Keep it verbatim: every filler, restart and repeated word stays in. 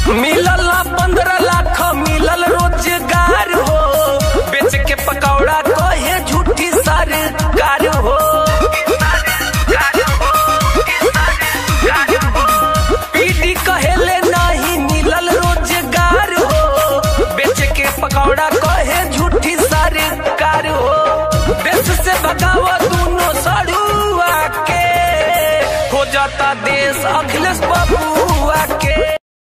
मिलल पंद्रह लाख मिलल रोजगार हो, बेच के पकौड़ा कहे झूठी सरकार हो। पीडी कहेले नहीं मिलल रोजगार हो, बेच के पकौड़ा कहे झूठी सरकार हो। देश से भगावा दोनों सड़ुआ के, हो जाता देश अखिलेश बाबू